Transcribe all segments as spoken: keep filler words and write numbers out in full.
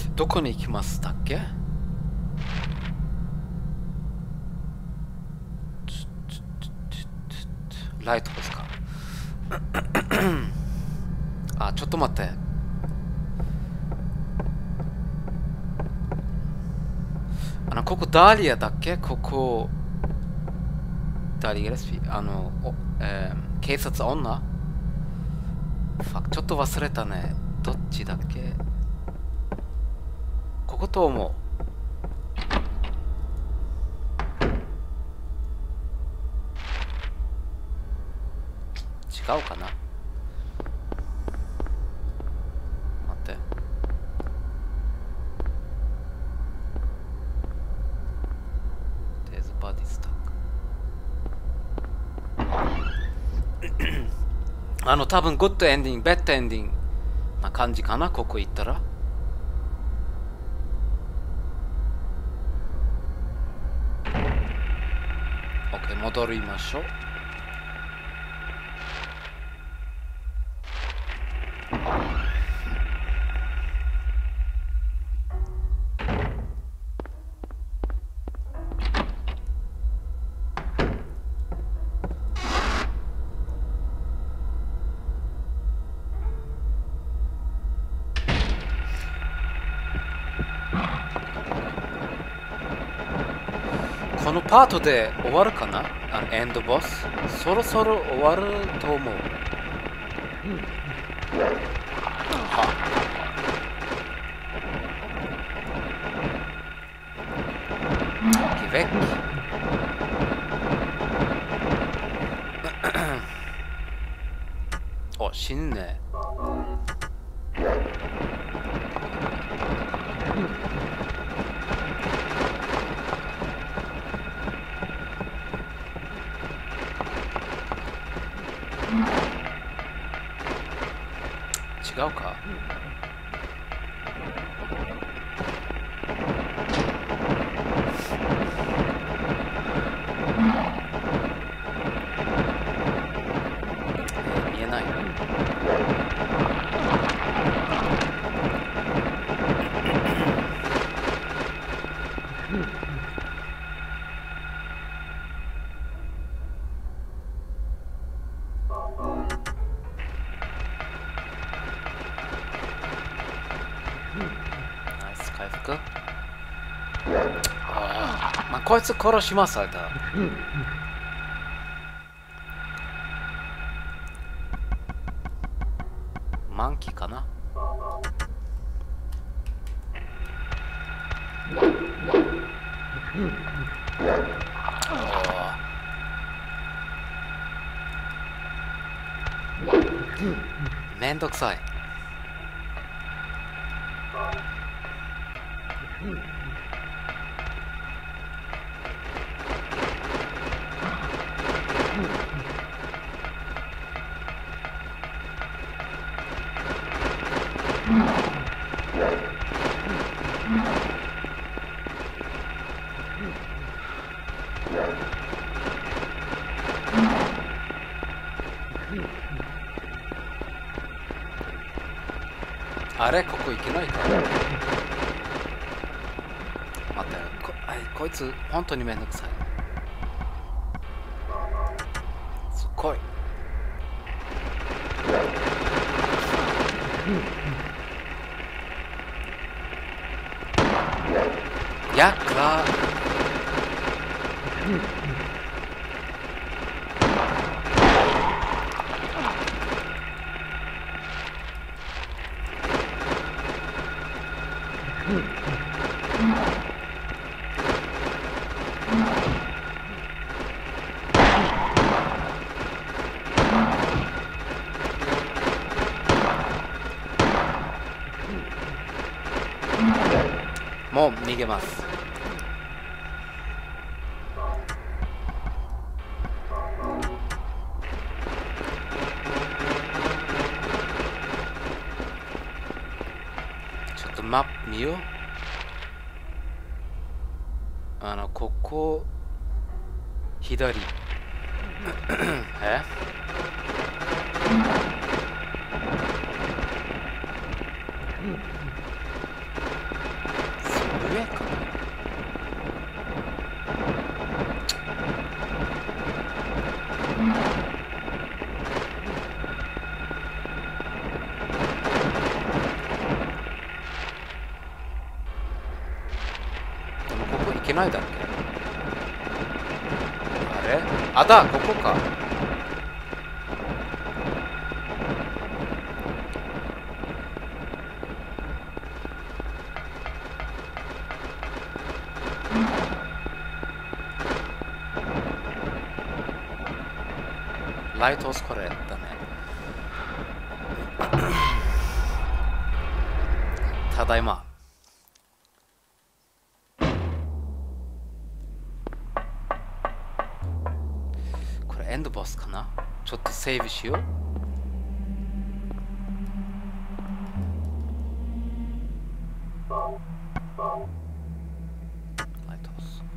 どこに行きましたっけ？ライトですか？あ、ちょっと待って。あの、ここダリアだっけ？ここ、ダリアレスピ、あの、おえー、警察女？ファちょっと忘れたね。どっちだっけ？ここと思う。違うかな？待って。There's a body stuck. あの、多分グッドエンディング、ベッドエンディングな感じかな、ここ行ったら。OK、戻りましょう。このパートで終わるかな？あのエンドボス。そろそろ終わると思う。はギベッキ。お、死ぬね。違うか？見えない。ナイス回復。ああ、まあこいつ殺します、あいた。マンキーかな？めんどくさい。あれここ行けないか？待って、こ、あい、こいつ本当にめんどくさい。すっごい。やっか。もう逃げます。ちょっとマップ見よう。あのここ左え上かな。でもここ行けないだっけ。あれ、あだ、ここか。ライトオスこれだね。ただいま。これエンドボスかな。ちょっとセーブしよう。ライトオス。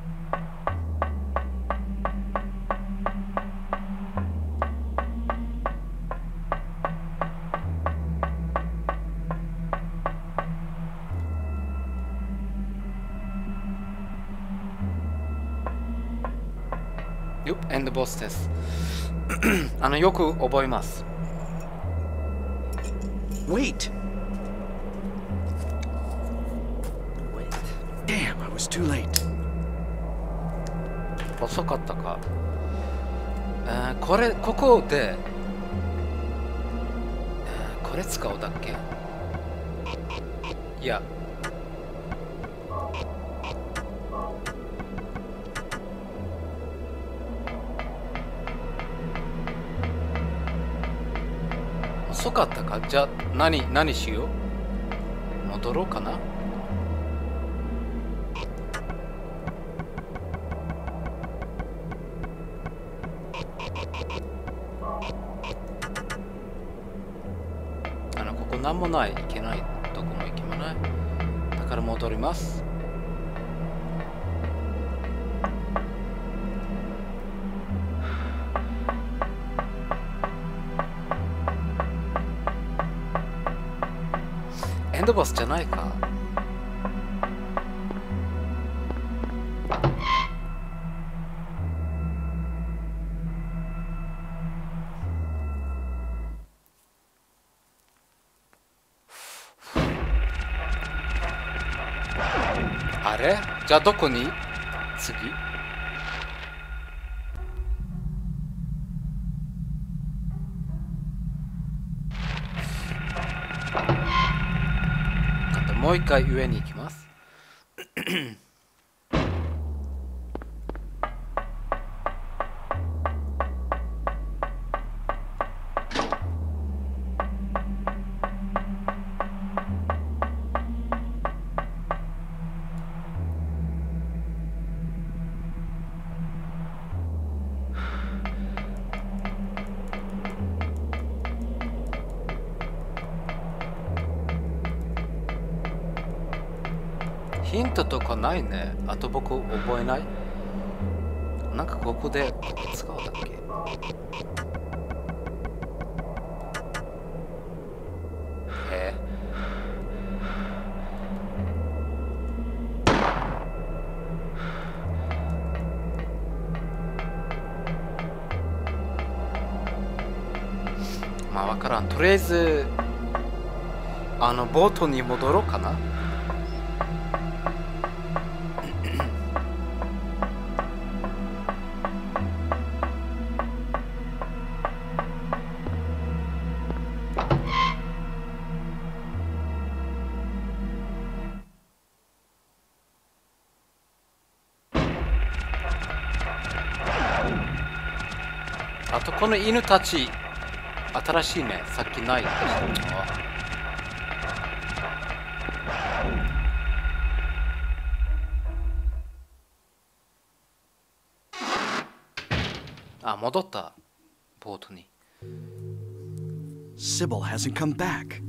よっ、エンドボスです。あの、よく覚えます。 Wait! Wait. Damn, I was too late. 遅かったか。えー、これ、ここで、えー、これ使うだっけ。いや。遅かったか。じゃあ何何しよう。戻ろうかな。あのここ何もない。いけない。どこも行けない。だから戻ります。エンドボスじゃないか。あれ？じゃあどこに？次？もう一回上に行きます。ヒントとかないね。あと僕覚えない。なんかここで使うだっけ。えー、まあわからん。とりあえずあのボートに戻ろうかな。あとこの犬たち新しいね。さっきないでした。あ、戻った。ボートに。 Sybil hasn't come back.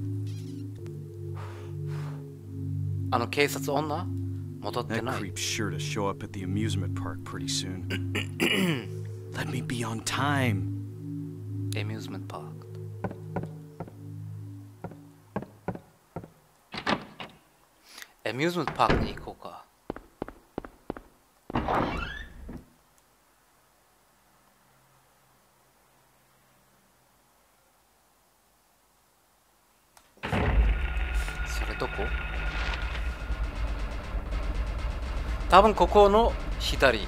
あの警察女戻ってな That い。 creep's sure to show up at the amusement park pretty soon. Let me be on time. Amusement park。 エミューズメントパークに行こうか。それどこ？多分ここの左。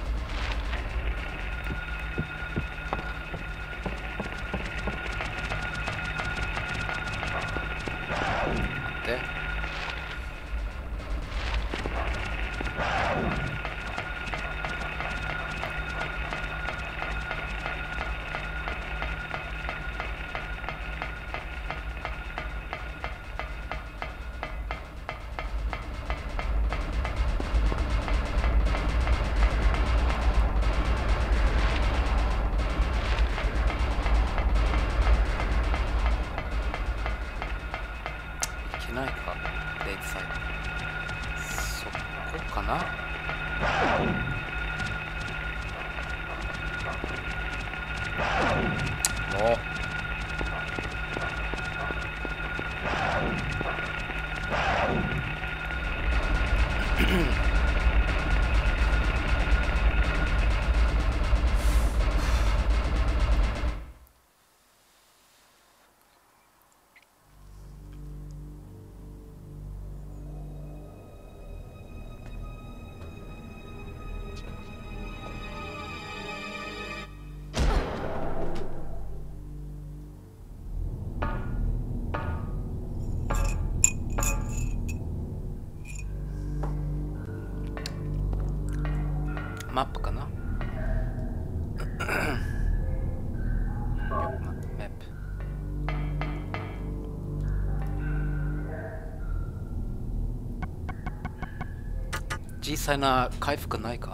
ないか、レイクサイド。そこかな。もうマップかな。マップ。実際な回復ないか。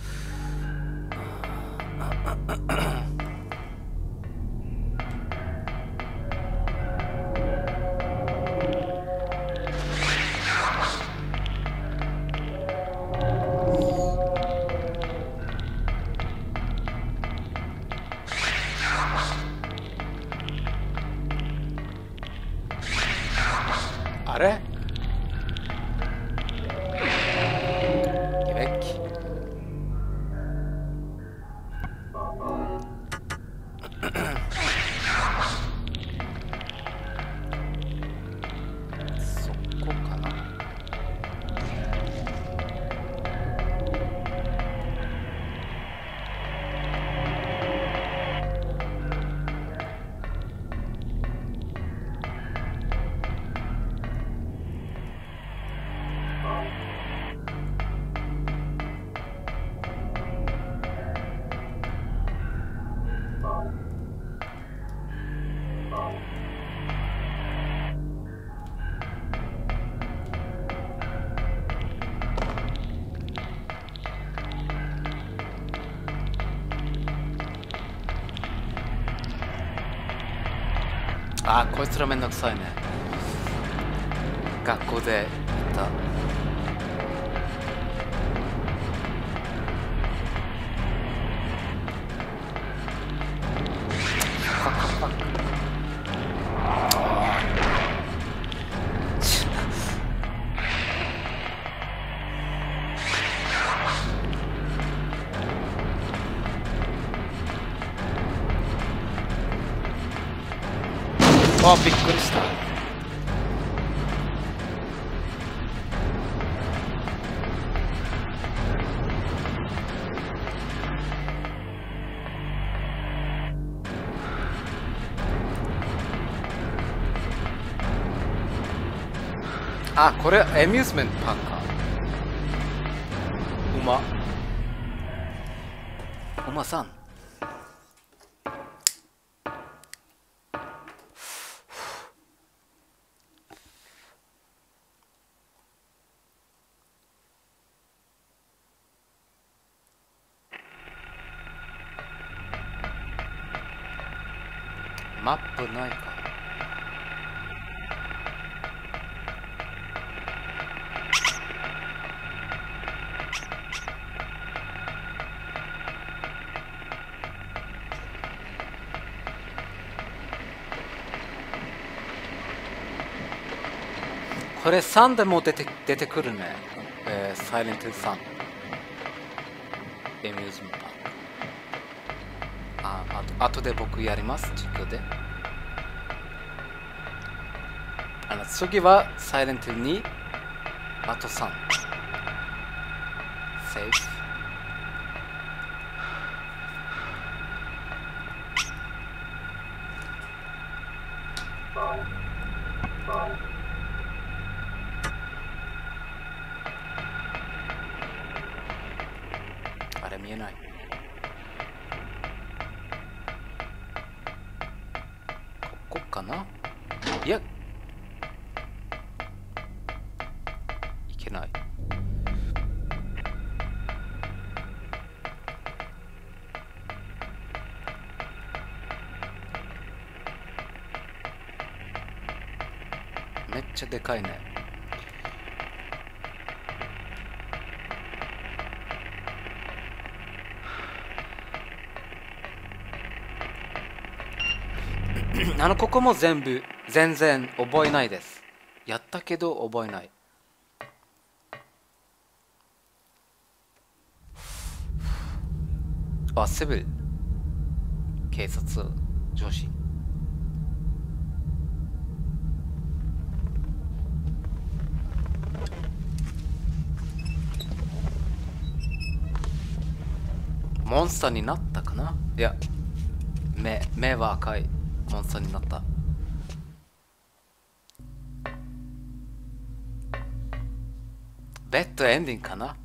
あれ？ベッキ。そこかな。あー、こいつらめんどくさいね。学校でいた。あ、びっくりした。あ、これエミューズメントパークか。馬馬さん。マップないか。ここれさんでも出て出てくるね。えー、サイレントさん。エミューズメントパーク。あ、あと、あとで僕やります。実況で。あの次はサイレントに、あとさん。セーフ。あれ見えない。ここかな？いや、いけない。めっちゃでかいね。あのここも全部全然覚えないです。やったけど覚えない。あ、シビル警察上司。モンスターになったかな。いや、目目は赤いモンスターになった。ベッドエンディングかな。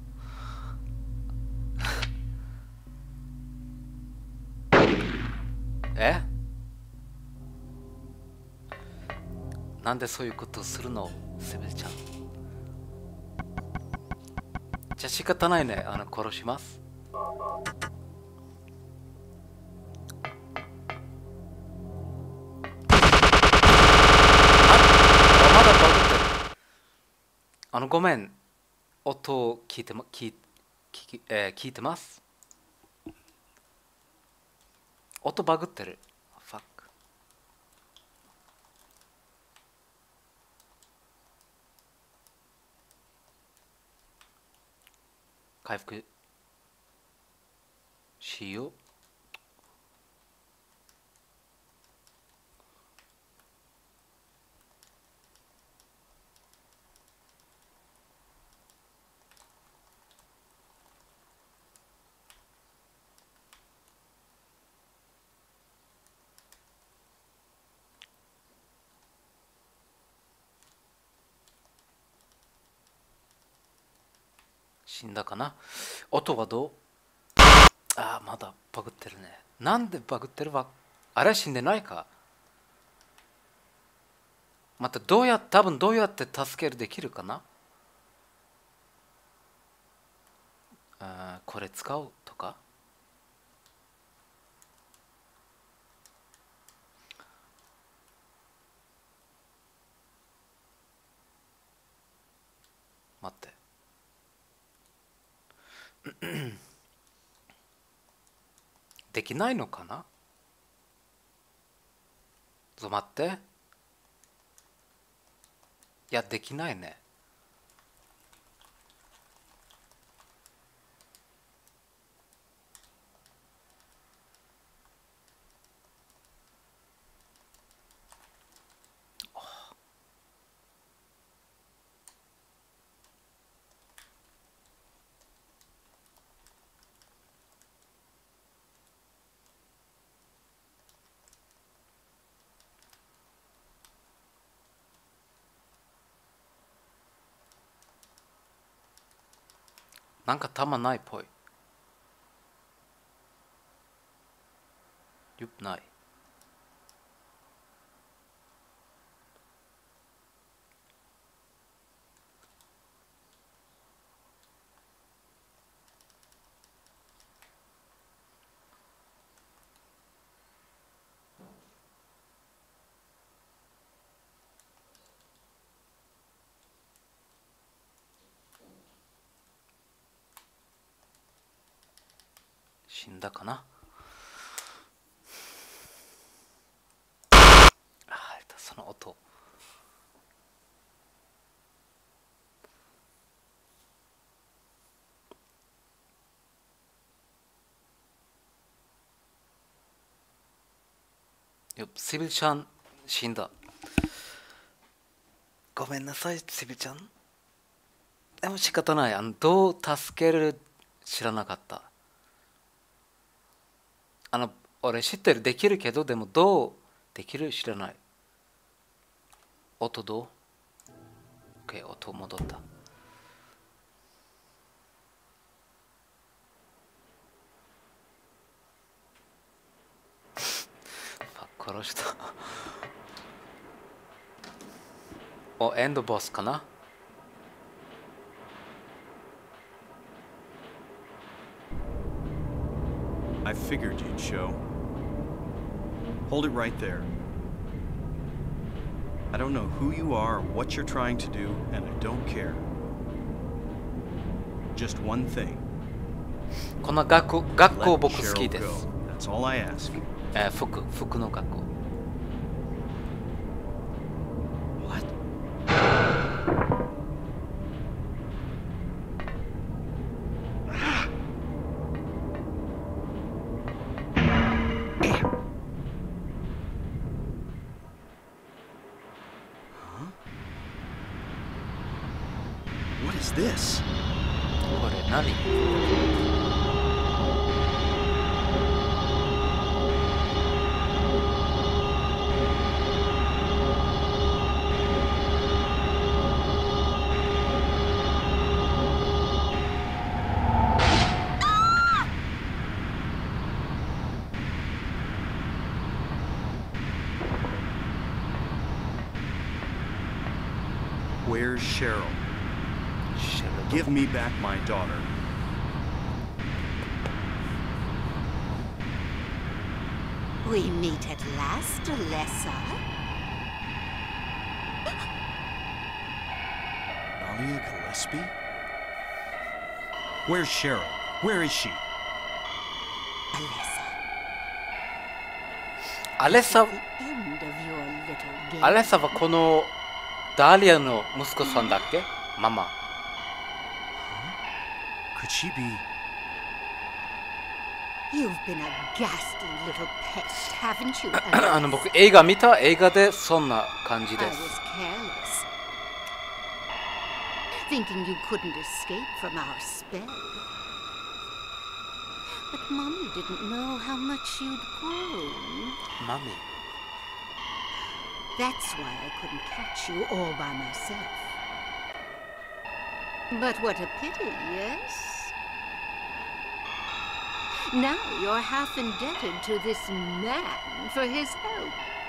え、なんでそういうことをするの、セビルちゃん。じゃあ仕方ないね。あの殺します。あのごめん、音を聞いてま、聞聞えー、聞いてます。音バグってる。ファック。回復しよう。死んだかな。音はどう？ああ、まだバグってるね。なんでバグってるわ。あれ死んでないか。またどうやって、多分どうやって助けるできるかな。あ、これ使うとか。待って。できないのかな。ちょっと待って。いや、できないね。なんか弾ないっぽい。ゆっない。死んだかな。ああ、その音。 よシビルちゃん死んだ。ごめんなさいシビルちゃん。でも仕方ない。あのどう助ける知らなかった。あの俺知ってるできるけどでもどうできる知らない。音どう ?OK 音戻った。殺した。おエンドボスかな。 I figured you'd show. Hold it right there. I don't know who you are or what you're trying to do, and I don't care. Just one thing. この学校、学校僕好きです。 That's all I ask. えー、服、服の学校。 What? What is this? これ何 ？Where's Cheryl? Give me back my daughter. We meet at last, Alessa. Dahlia Gillespie? Where's Cheryl? Where is she? Alessa. アレッサ、 The end of your little game. アレッサはこのダーリアの息子さんだっけ？ママ。 Could she be? You've been a ghastly little pest, haven't you? あの僕映画見た映画でそんな感じで I す。 was careless, thinking you couldn't escape from our spell. But Mommy didn't know how much you'd grown. マミ。 That's why I couldn't catch you all by myself. But what a pity, yes? Now you're half indebted to this man for his help.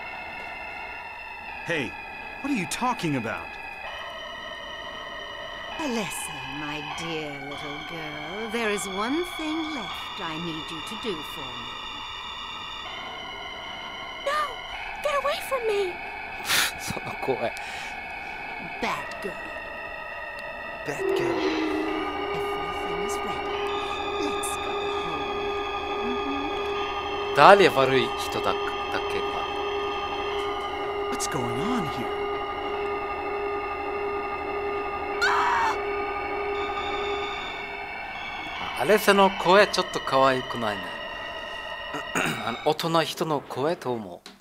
Hey, what are you talking about? Alessa, my dear little girl, there is one thing left I need you to do for me. No! Get away from me! その声。 Bad girl. Bad girl. Everything is ready. Let's go home. ダーリア悪い人だだっけか。 What's going on here? アレッサの声ちょっと可愛くないね。あの大人の人の声と思う。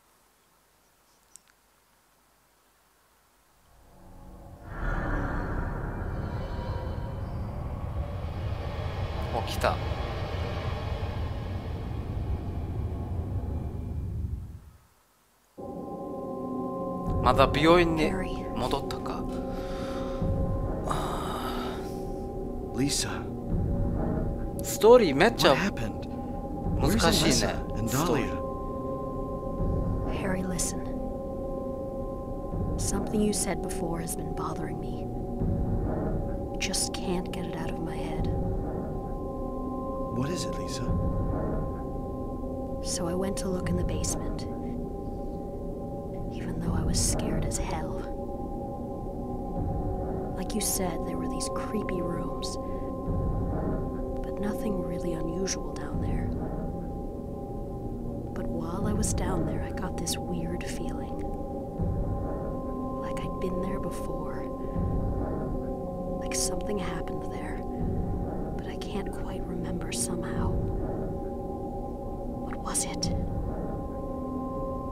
来た。まだ病院に戻ったか。 Lisa. ストーリーめっちゃ What happened? 難しいね。 Where's Alessa and ストーリ Dahlia? ー Harry, listen. Something you said before has been bothering me. I just can't get it out of my head. What is it, Lisa? So I went to look in the basement, even though I was scared as hell. Like you said, there were these creepy rooms, but nothing really unusual down there. But while I was down there, I got this weird feeling. Like I'd been there before. Like something happened there, but I can't quite remember somehow. What was it?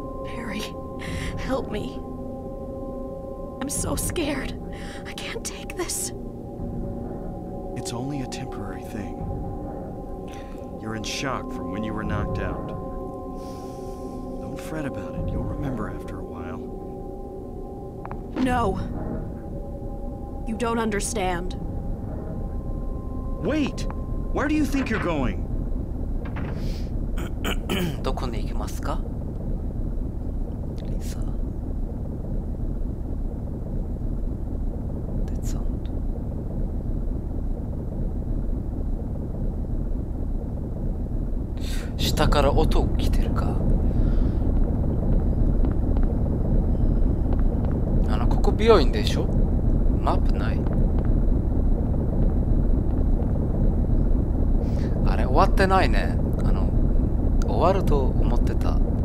help me. I'm so scared. I can't take this. It's only a temporary thing. You're in shock from when you were knocked out. Don't fret about it. You'll remember after a while. No. You don't understand. Wait! Where do you think you're going? どこに行きますかリサ。That sound. 下から音来てるか。あの、ここ病院でしょ？マップない。あれ、終わってないね。あの、終わると思ってた。